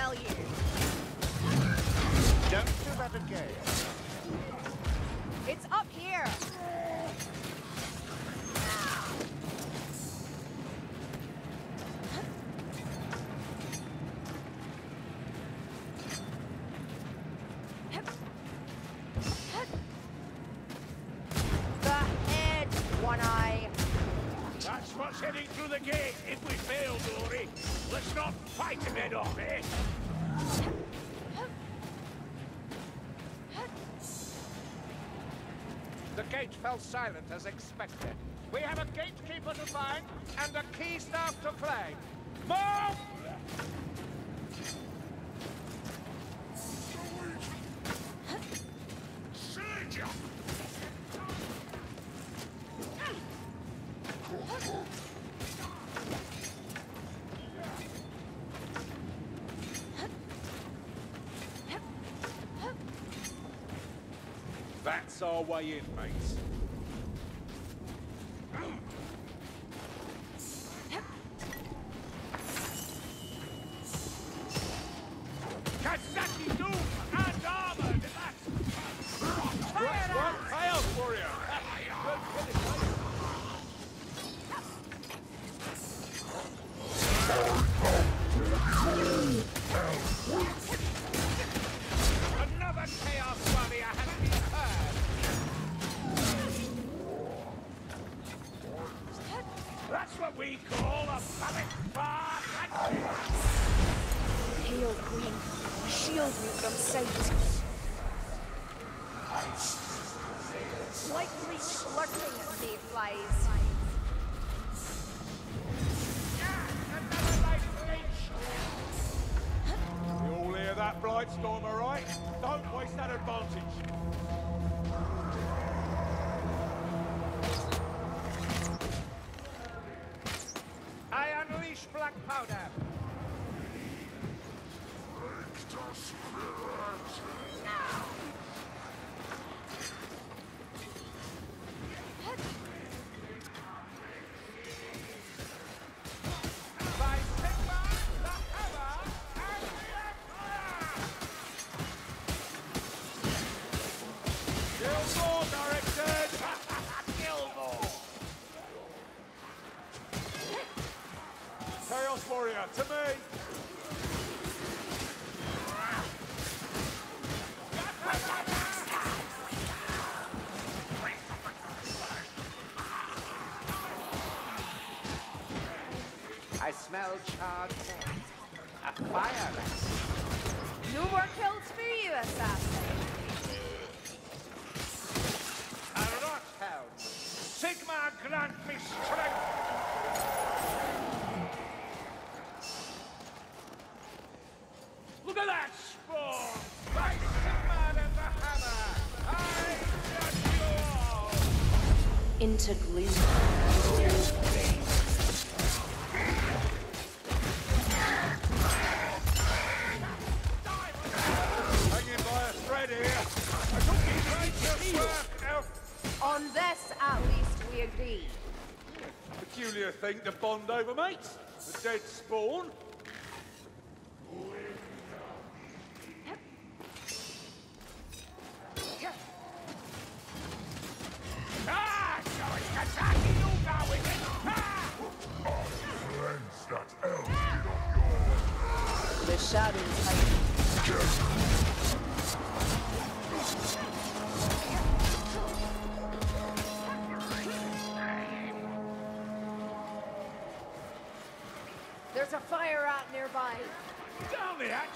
tell you. Don't do that again. It's up here. The head, One Eye. That's what's heading through the gate if we fail, Dory. Let's not fight him head off, eh? The gate fell silent as expected. We have a gatekeeper to find and a key staff to claim. Move! That's our way in, mates. Kazaki Doom and armored! Fire out! Chaos Warrior! Another Chaos Warrior has been heard! That's what we call a public bar! Hail, Queen. Shield me from sight. Slightly flirting, mayflies. Another life leech! You all hear that, Blightstorm, all right? Don't waste that advantage. I unleash black powder. By Sigma, the Hammer, and the Empire! Gilmore directed! Gilmore! Chaos Warrior, to me! I smell charred hair. A fire rat. No more kills for you, assassin. A Rothound. Sigma grant me strength. Look at that spawn! By Sigma and the Hammer, I judge you all! Into gloom. Hanging by a thread here. I don't get righteous work, Elf. On this, at least, we agree. Peculiar thing to bond over, mate. The dead spawn. Ah! So it's Kazaki Yuga with it! Ah! Cleanse that elf beyond The shadows hide. There's a fire out nearby. Down the hatch!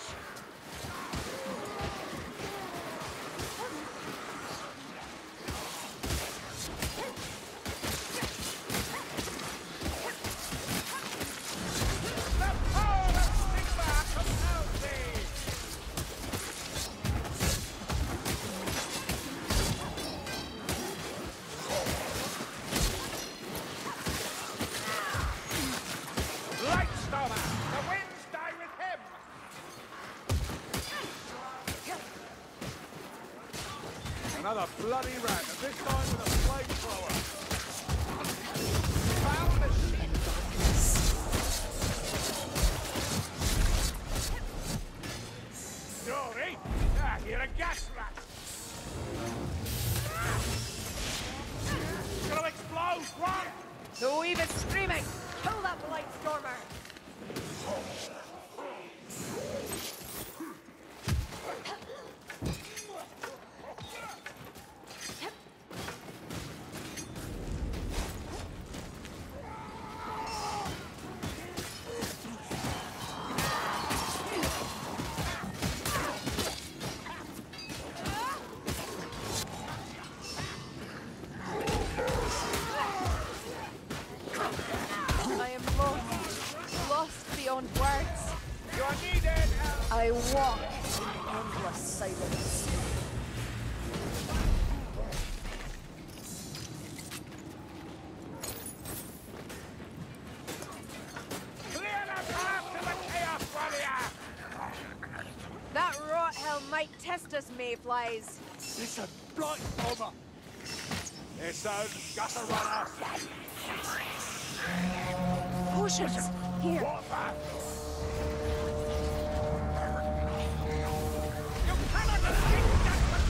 The power of Sigma compels thee! Lightstormer! The winds die with him! Another bloody rat, and this time with a flamethrower. Found the sheep! beyond words. You're needed! I walk in endless silence. Clear the path to the Chaos Warrior! That rot hell might test us, mayflies. Listen, Blight Stormer! Listen, gutter runner! Potions! Here. What that? You cannot escape judgment!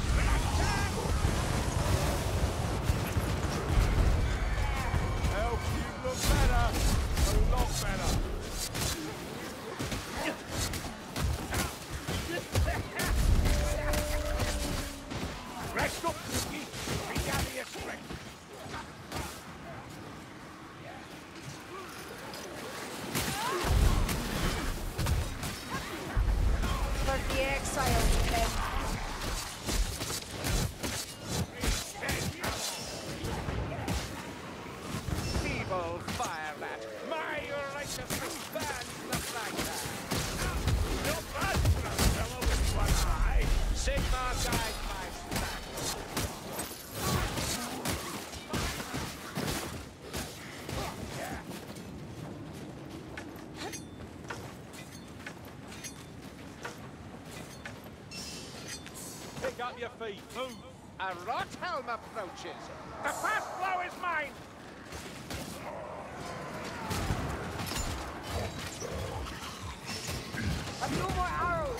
Helps you look better. A lot better. Rest up, Cookie. Regather your strength. For the exiles, then. Feeble fire rat. My righteousness burns the flagstaff. Your blood, fellow with one eye. Sigma guide my stack. Pick up your feet. Move. A rot helm approaches. The first blow is mine. I've no more arrows.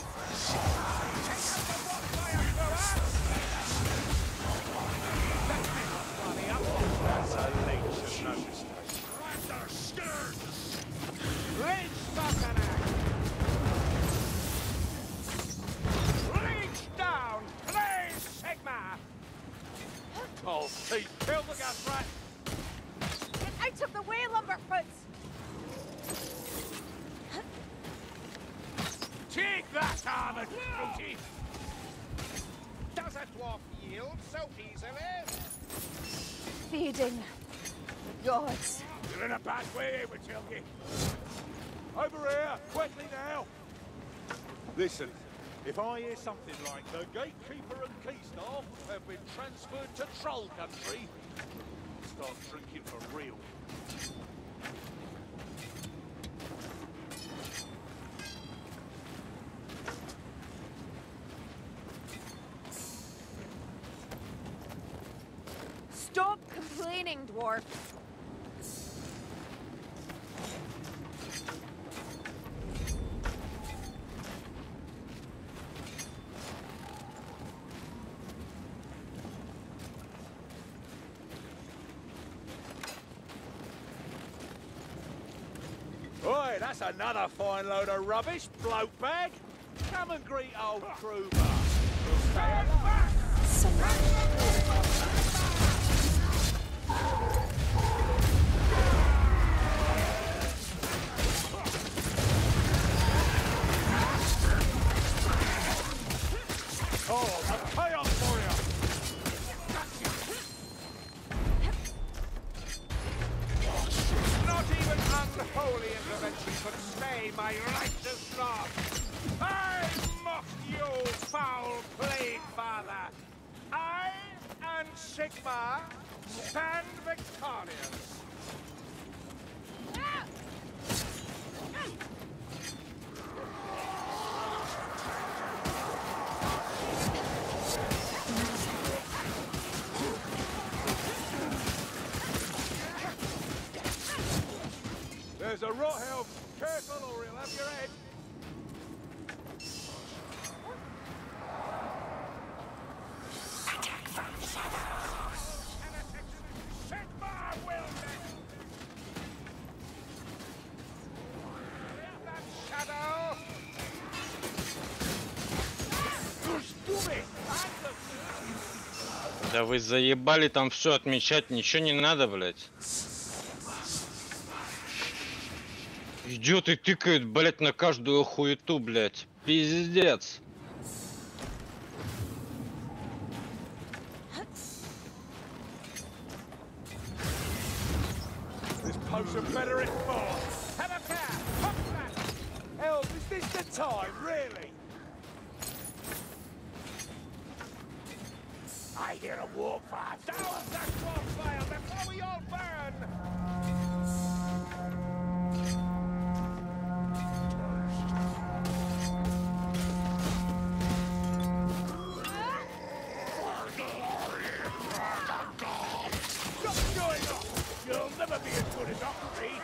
That's a leech, no mistake. They're scared. Leech Sockenac. Leech down. Play Sigma. Oh, see, kill the gas rat. Get out of the way, Lumberfoots! Take that, armored beauty. Does a dwarf yield so easily? Feeding. Gods. You're in a bad way, Matilda. Over here, quickly now. Listen, if I hear something like the Gatekeeper and Keystaff have been transferred to Troll Country, start drinking for real. Stop complaining, dwarf. Oi, that's another fine load of rubbish, bloke bag. Come and greet old Kruber. We'll stay alive. Oh, a chaos warrior! Not even unholy intervention could stay my righteous wrath. I mock you, foul plague father. I and Sigma stand victorious. There's a rot helm. Careful or he'll have your head. Sigma will that shadow. Да вы заебали там все отмечать, ничего не надо, блядь. Идет и тыкает, блядь, на каждую хуету, блядь. Пиздец. This potion better it falls. Have a care. Pop that. time, really? I hear a war fire. Down that bonfire before we all burn! What's going on? You'll never be as good as Ockery.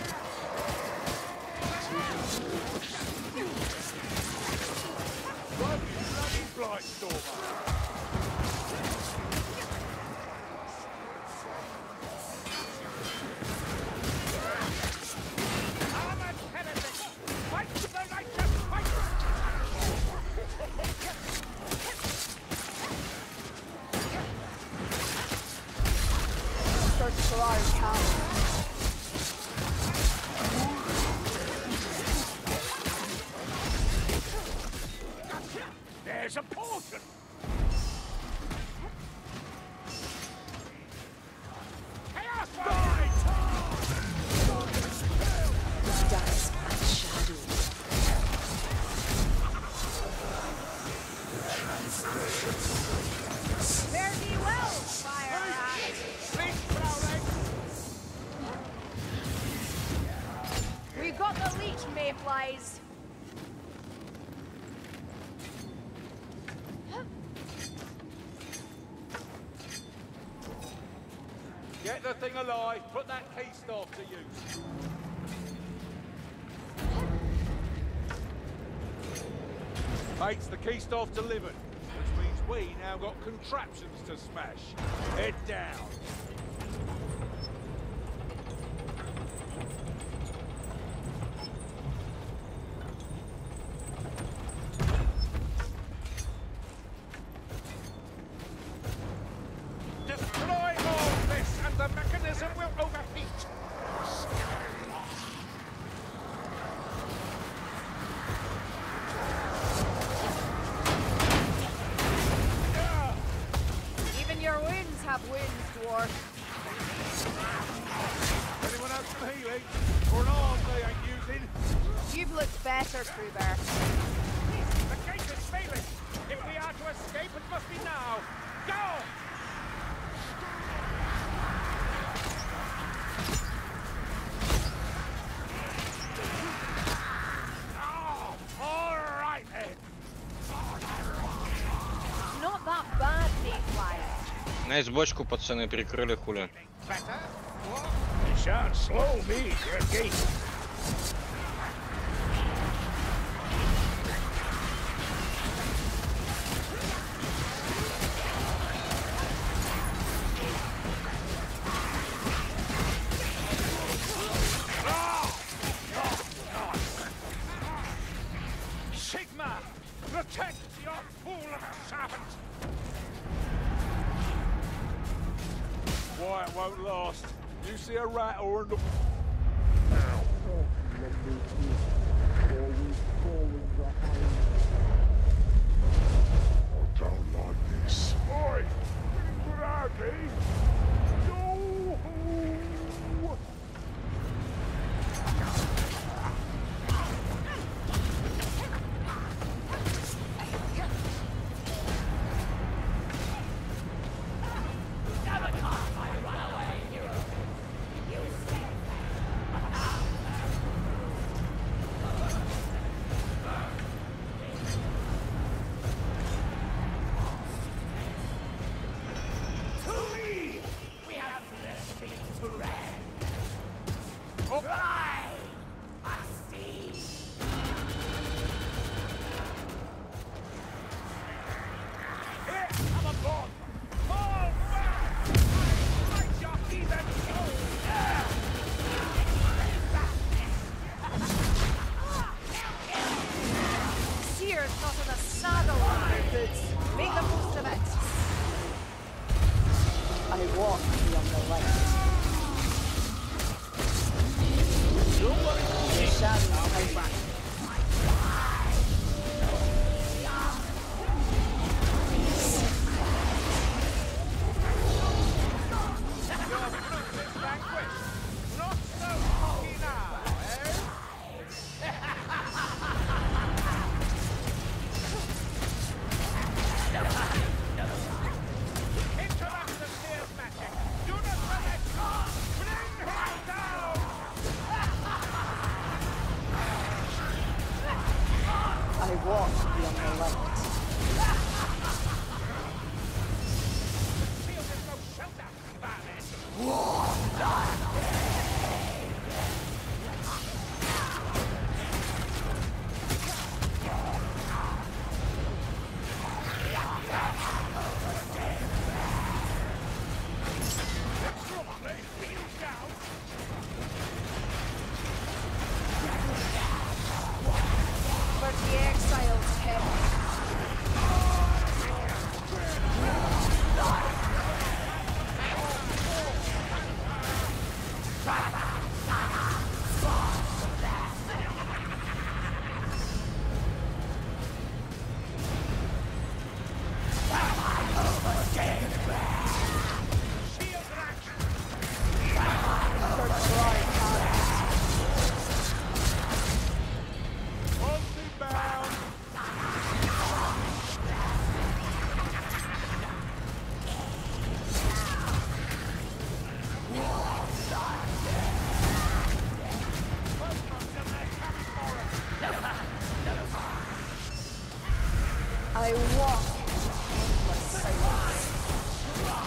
Bloody Blightstormer. There's a portion! Chaos Fight! Dusk and shadow. Fare thee well, fire rat. Sleep, Prowling! We've got the leech, mayflies. Get the thing alive. Put that key staff to use. Mates, the key staff delivered, which means we now got contraptions to smash. Head down. Deploy all this and the mechanism will overheat. Even your winds have wings, dwarf. Anyone else some healing? Or an arm they ain't using? You've looked better, Kruber. The gate is failing. If we are to escape, it must be now. Go! Oh, all right then. Not that bad, mayflies. Найс бочку, пацаны, перекрыли хули. Better? What? You shan't slow me, Greggy. Sigma, protect your fool of a servant! Quiet won't last. You see a rat or an... I don't like this. Oi! Braggy! No! Sears not in a saddle on their boots. Make the most of it. I walk beyond the light. The shadows hide back. Not so cocky now, eh? I walk beyond the light. But the exiles head. I walk in endless silence.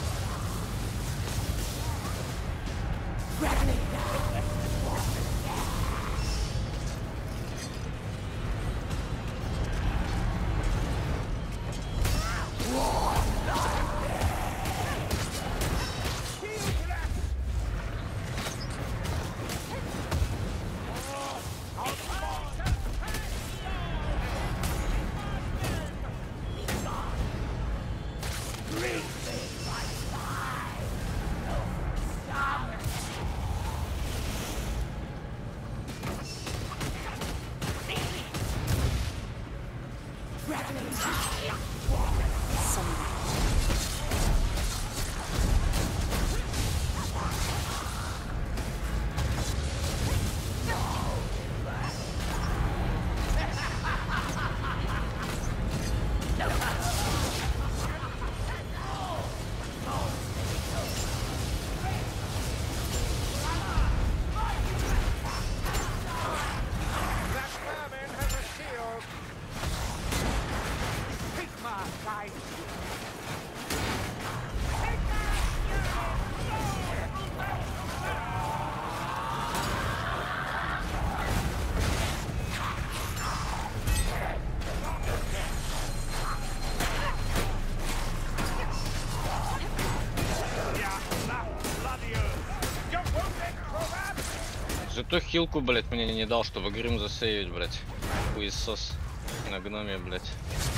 Зато хилку, блять, мне не дал, чтобы грим засейвить, блять. Хуесос на гноме, блять.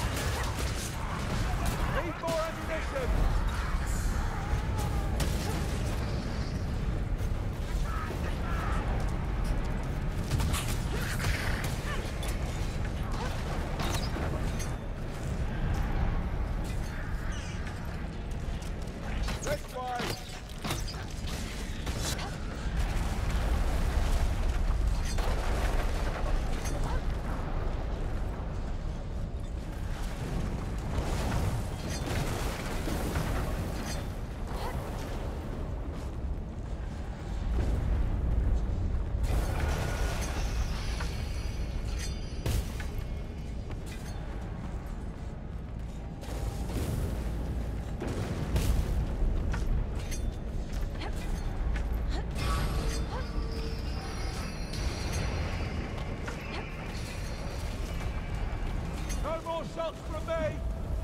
Shots from me!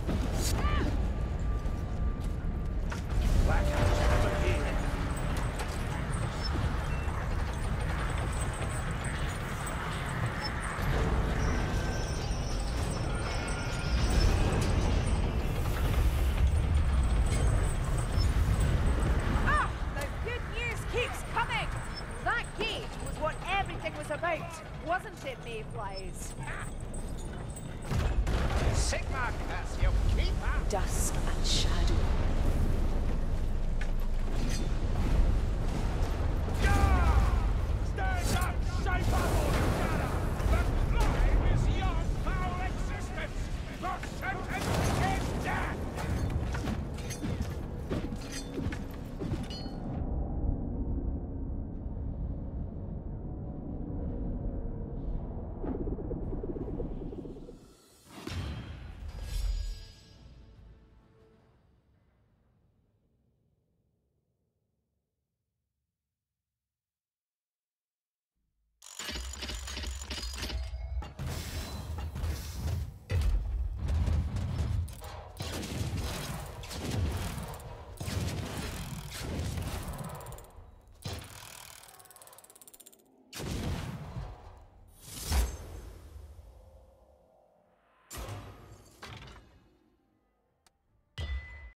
Ah! The good news keeps coming! That gate was what everything was about, wasn't it, Mayflies? Sigma, curse you, keep up! Dusk and shadow.